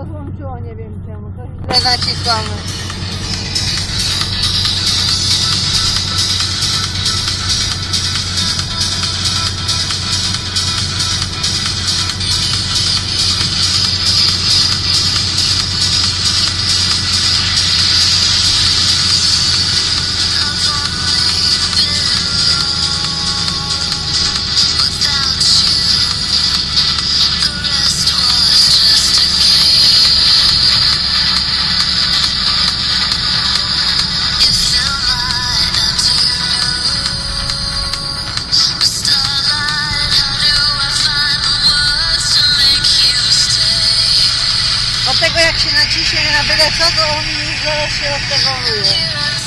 rozłączyło, nie wiem czemu. To źle nacisłamy. Od tego jak się naciśnie na byle co, to on zaraz się odtegoluje.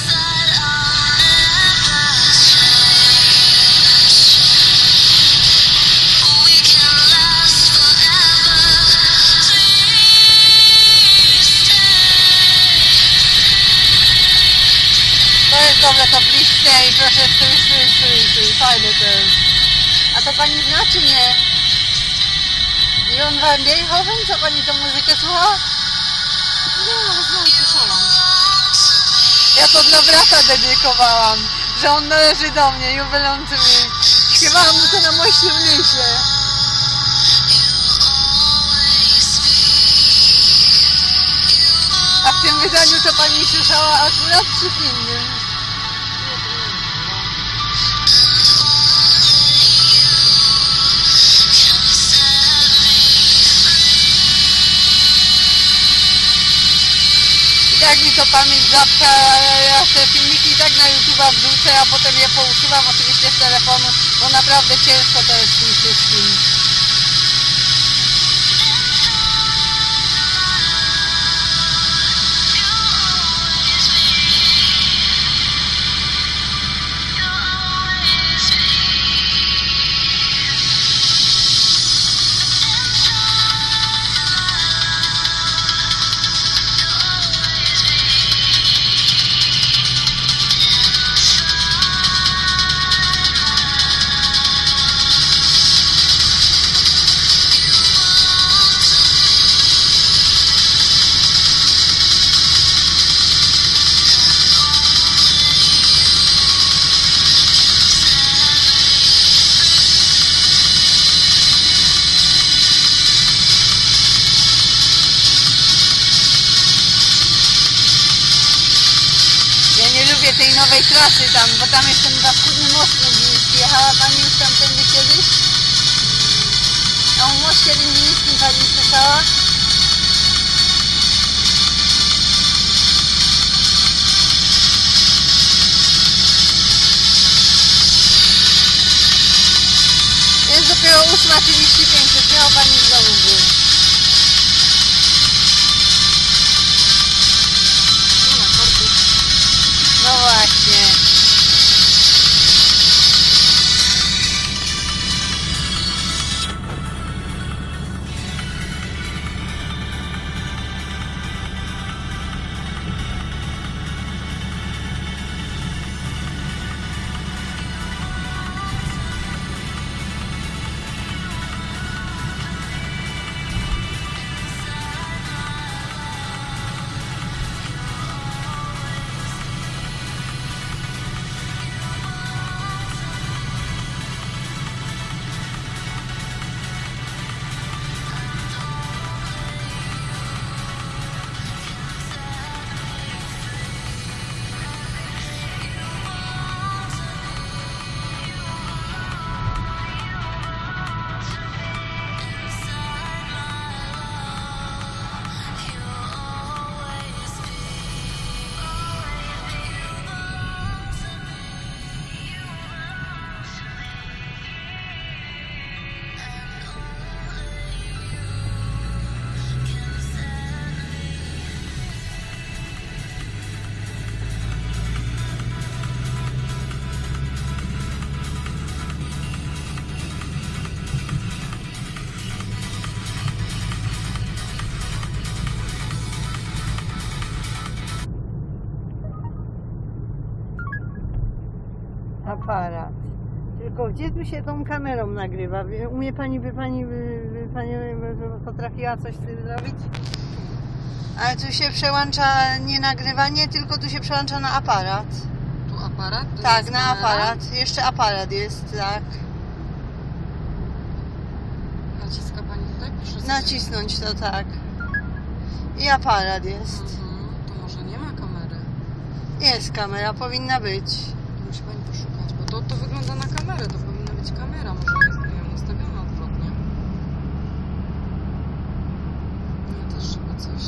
To jest dobre, to bliższe i proszę stój, fajne to jest. A to pani zna czy nie? Jon van Beethoven? Co pani tą muzykę słucha? Nie, ale znam, słyszałam. Ja to dla brata dedykowałam, że on należy do mnie, jubilujący mi. Śpiewałam mu to na moście w Nysie. A w tym wydaniu to pani słyszała akurat czy w innym? Jak mi to pamięć zapcha, ja te filmiki i tak na YouTube'a wrzucę, a potem je pousuwam oczywiście z telefonu, bo naprawdę ciężko to jest z tym wszystkim. Tej nowej trasy tam, bo tam jest ten paskudny most Lubliński. Jechała pani już tamtędy kiedyś? A o moście Lublińskim pani słyszała? Jest dopiero 8:35, już miała pani w domu był. No właśnie. Aparat. Tylko gdzie tu się tą kamerą nagrywa? Umie pani, by pani potrafiła coś z tym zrobić? Ale tu się przełącza nie nagrywanie, tylko tu się przełącza na aparat. Tu aparat? Tu Tak, jest na kamera? aparat. Jeszcze aparat jest, tak. Naciska pani tutaj? Proszę sobie. Nacisnąć to, tak. I aparat jest. To może nie ma kamery. Jest kamera, powinna być. Musi pani poszukać, bo to wygląda na kamerę, to powinna być kamera, może jest, nie wiem, ustawiona odwrotnie. No też, żeby coś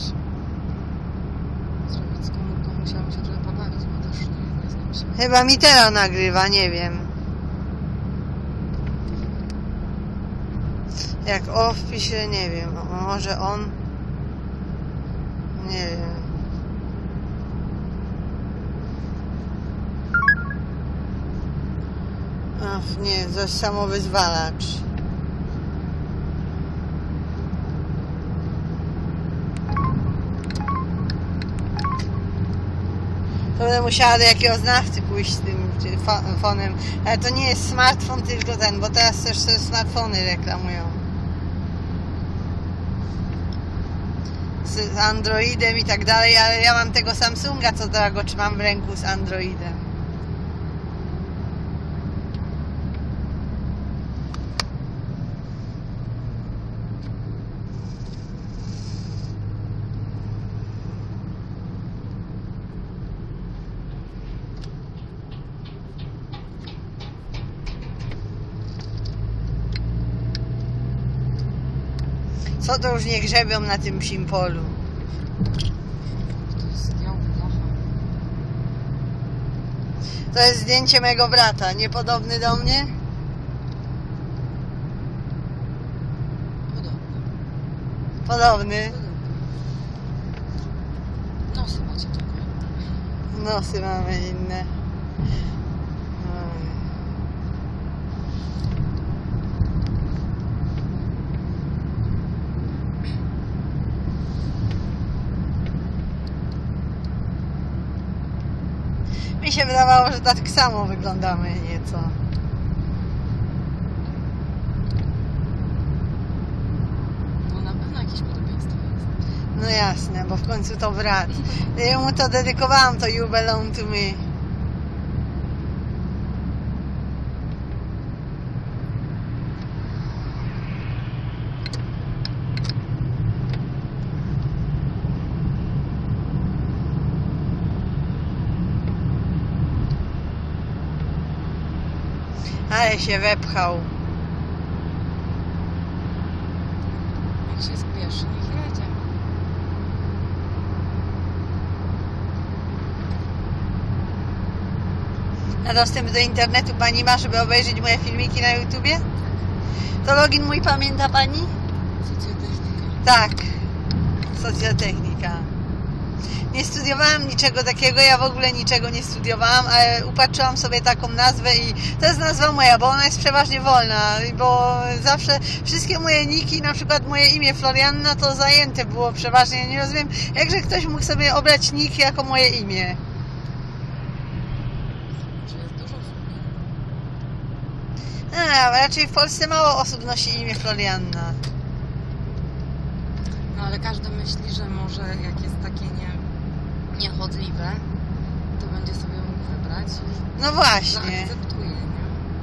zrobić z komórką, musiałam się trochę pobawić, bo też nie znam się. Chyba mi teraz nagrywa, nie wiem. Jak o wpisie, nie wiem. Może on... Nie wiem. Ach, nie, coś samowyzwalacz. To będę musiała do jakiegoś znawcy pójść z tym fonem. Ale to nie jest smartfon, tylko ten, bo teraz też te smartfony reklamują. Z Androidem i tak dalej, ale ja mam tego Samsunga, co go trzymam w ręku z Androidem. Co to już nie grzebią na tym psim polu? To jest blacha. To jest zdjęcie mego brata, niepodobny do mnie? Podobny. Nosy macie tylko. Nosy mamy inne. Mi się wydawało, że tak samo wyglądamy nieco. No na pewno jakieś podobieństwo jest. No jasne, bo w końcu to brat. Ja mu to dedykowałam, to You Belong to Me. Ale się wepchał. Jak się spieszy, niech jedzie. A dostęp do internetu pani ma, żeby obejrzeć moje filmiki na YouTubie? To login mój pamięta pani? Socjotechnika. Tak. Socjotechnika. Nie studiowałam niczego takiego, ja w ogóle niczego nie studiowałam, ale upatrzyłam sobie taką nazwę i to jest nazwa moja, bo ona jest przeważnie wolna, bo zawsze wszystkie moje niki, na przykład moje imię Florianna, to zajęte było przeważnie. Nie rozumiem, jakże ktoś mógł sobie obrać nick jako moje imię. Czy jest dużo osób? Raczej w Polsce mało osób nosi imię Florianna. No ale każdy myśli, że może jak jest takie niechodliwe, to będzie sobie mógł wybrać i No właśnie. zaakceptuje, nie?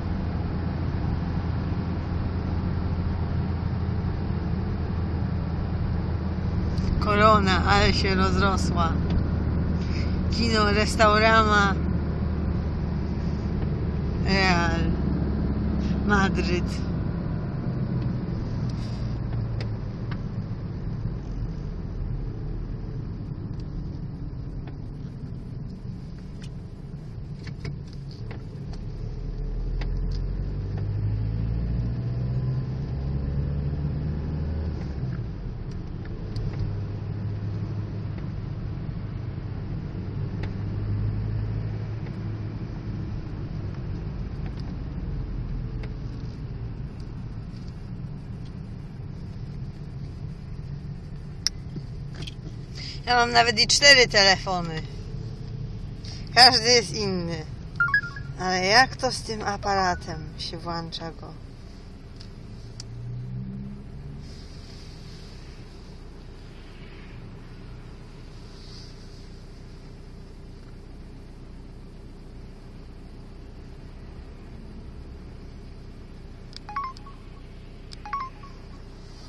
Korona, ale się rozrosła. Kino, restaurama. Real. Madryt. Ja mam nawet i 4 telefony. Każdy jest inny. Ale jak to z tym aparatem się włącza go?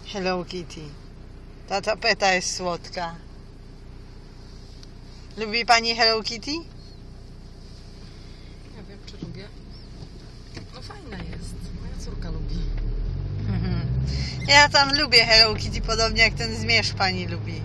Hello Kitty. Ta tapeta jest słodka. Lubi pani Hello Kitty? Nie wiem, czy lubię. No fajna jest. Moja córka lubi. Ja tam lubię Hello Kitty, podobnie jak ten zmierzch pani lubi.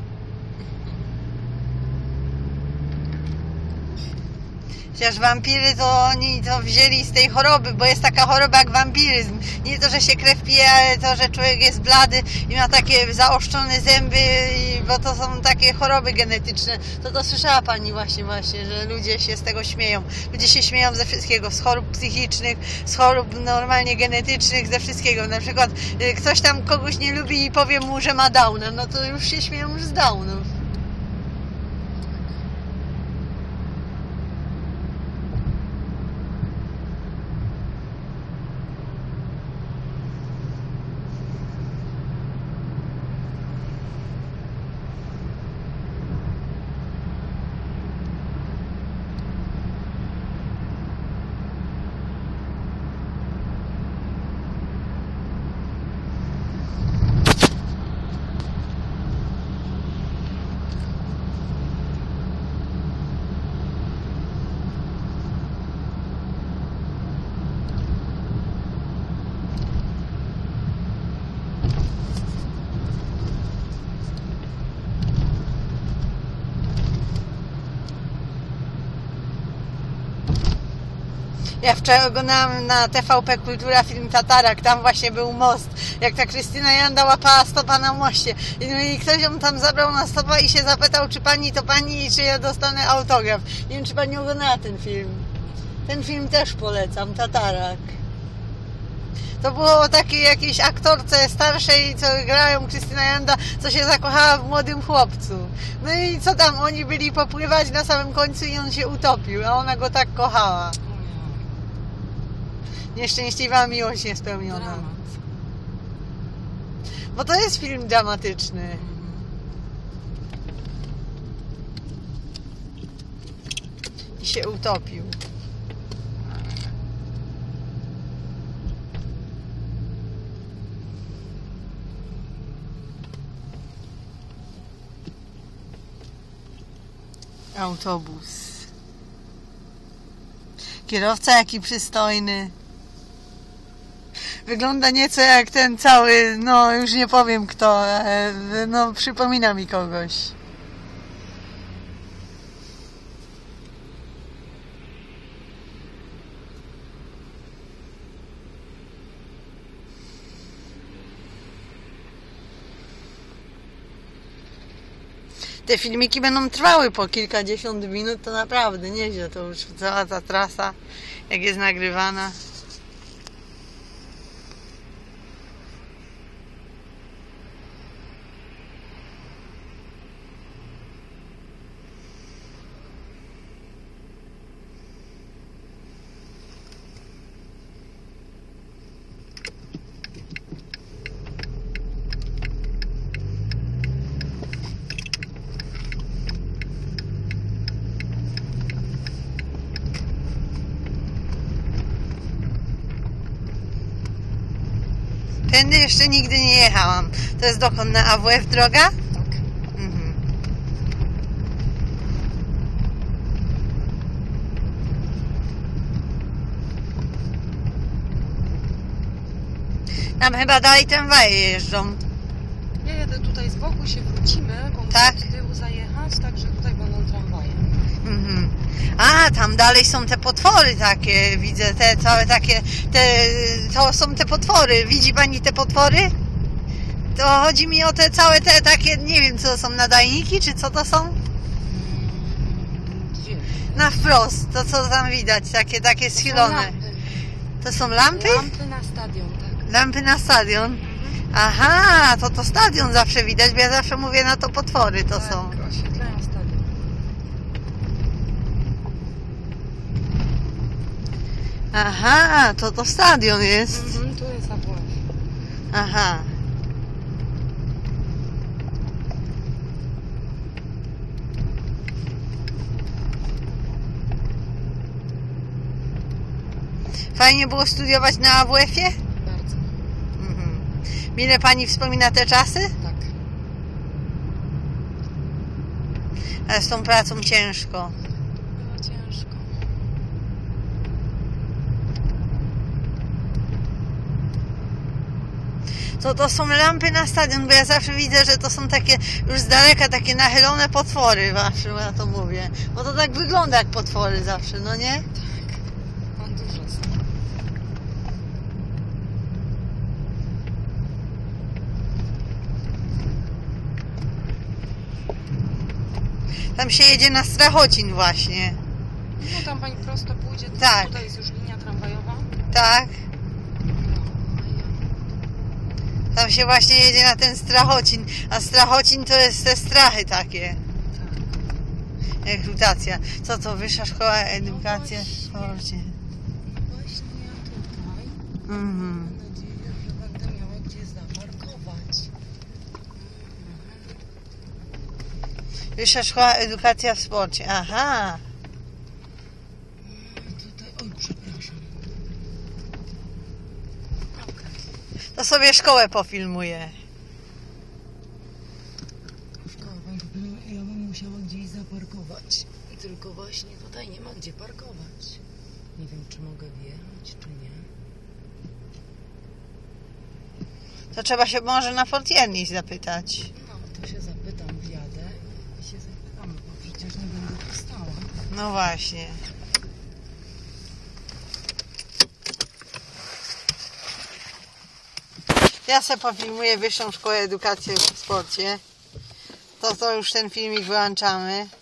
Chociaż wampiry to oni to wzięli z tej choroby, bo jest taka choroba jak wampiryzm. Nie to, że się krew pije, ale to, że człowiek jest blady i ma takie zaostrzone zęby, bo to są takie choroby genetyczne. To słyszała pani właśnie, że ludzie się z tego śmieją. Ludzie się śmieją ze wszystkiego, z chorób psychicznych, z chorób normalnie genetycznych, ze wszystkiego. Na przykład ktoś tam kogoś nie lubi i powie mu, że ma Downa, no to już się śmieją już z Downów. Ja wczoraj oglądałam na TVP Kultura film Tatarak, tam właśnie był most, jak ta Krystyna Janda łapała stopa na moście i ktoś ją tam zabrał na stopa i się zapytał, czy pani to pani i czy ja dostanę autograf. Nie wiem, czy pani oglądała ten film. Ten film też polecam, Tatarak. To było o takiej jakiejś aktorce starszej, co grają Krystyna Janda, co się zakochała w młodym chłopcu. No i co tam, oni byli popływać na samym końcu i on się utopił, a ona go tak kochała. Nieszczęśliwa miłość niespełniona. Dramat. Bo to jest film dramatyczny. I się utopił. Autobus. Kierowca jaki przystojny. Wygląda nieco jak ten cały, no już nie powiem kto, ale no przypomina mi kogoś. Te filmiki będą trwały po kilkadziesiąt minut, to naprawdę nieźle, to już cała ta trasa, jak jest nagrywana. Tędy jeszcze nigdy nie jechałam. To jest dokąd? Na AWF droga? Tak. Mhm. Tam chyba dalej tramwaje jeżdżą. Ja jadę tutaj z boku, się wrócimy, bo muszę Tak? z tyłu zajechać, także tutaj będą tramwaje. Mhm. A, tam dalej są te potwory takie, widzę, te całe takie, to są te potwory. Widzi pani te potwory? To chodzi mi o te całe te takie, nie wiem co to są, nadajniki, czy co to są? Gdzie? Na wprost, to co tam widać, takie schylone. To są lampy? Lampy na stadion, tak. Lampy na stadion. Aha, to stadion zawsze widać, bo ja zawsze mówię na to potwory to są. Tak, oświetlają stadion. Aha, to stadion jest. Tu jest AWF. Aha. Fajnie było studiować na AWF-ie? Bardzo. Mhm. Mile pani wspomina te czasy? Tak. Ale z tą pracą ciężko. Było ciężko. To są lampy na stadion, bo ja zawsze widzę, że to są takie już z daleka takie nachylone potwory, zawsze ja to mówię. Bo to tak wygląda jak potwory zawsze, no nie? Tak. On dużo są. Tam się jedzie na Strachocin właśnie. No tam pani prosto pójdzie, to Tak. tutaj jest już linia tramwajowa. Tak? No, a ja... Tam się właśnie jedzie na ten Strachocin. A Strachocin to jest te strachy takie. Tak. Rekrutacja. Co to? Wyższa Szkoła Edukacji w No właśnie. Sporcie. No właśnie ja tutaj Mhm. mam nadzieję, że będę miała gdzie zaparkować. Wyższa Szkoła Edukacja w Sporcie. Aha. Tutaj, oj przepraszam. Okej. To sobie szkołę pofilmuję. Szkoła, pani powinna, ja bym musiała gdzieś zaparkować. Tylko właśnie tutaj nie ma gdzie parkować. Nie wiem, czy mogę wjechać, czy nie. To trzeba się może na portierni zapytać. No, to się zapytam, wjadę i się zapytam, bo przecież nie będę tu stała. No właśnie. Ja sobie pofilmuję Wyższą Szkołę Edukacji w Sporcie. To już ten filmik wyłączamy.